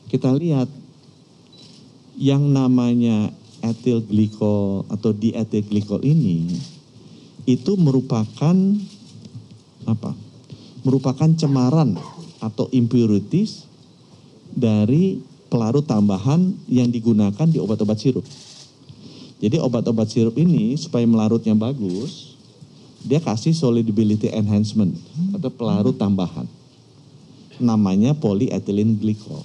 kita lihat yang namanya etil glikol atau dietil glikol ini itu merupakan apa? Merupakan cemaran atau impurities dari pelarut tambahan yang digunakan di obat-obat sirup. Jadi obat-obat sirup ini supaya melarutnya bagus, dia kasih solubility enhancement atau pelarut tambahan. Namanya polyethylene glycol.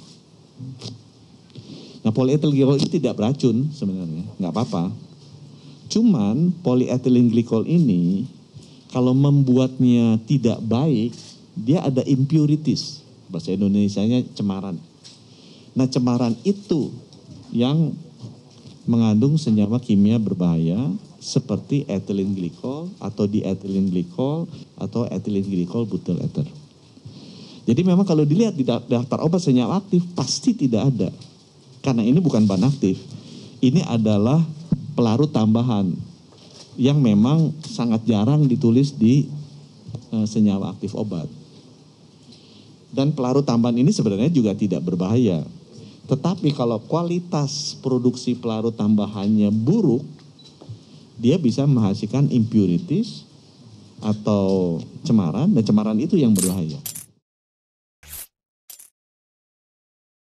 Nah, polyethylene glycol ini tidak beracun sebenarnya, nggak apa-apa. Cuman polyethylene glycol ini kalau membuatnya tidak baik, dia ada impurities. Bahasa Indonesianya cemaran. Nah, cemaran itu yang mengandung senyawa kimia berbahaya seperti ethylene glycol atau diethylene glycol atau ethylene glycol butyl ether. Jadi memang kalau dilihat di daftar obat senyawa aktif pasti tidak ada. Karena ini bukan bahan aktif. Ini adalah pelarut tambahan yang memang sangat jarang ditulis di senyawa aktif obat. Dan pelarut tambahan ini sebenarnya juga tidak berbahaya. Tetapi kalau kualitas produksi pelarut tambahannya buruk, dia bisa menghasilkan impurities atau cemaran, dan cemaran itu yang berbahaya.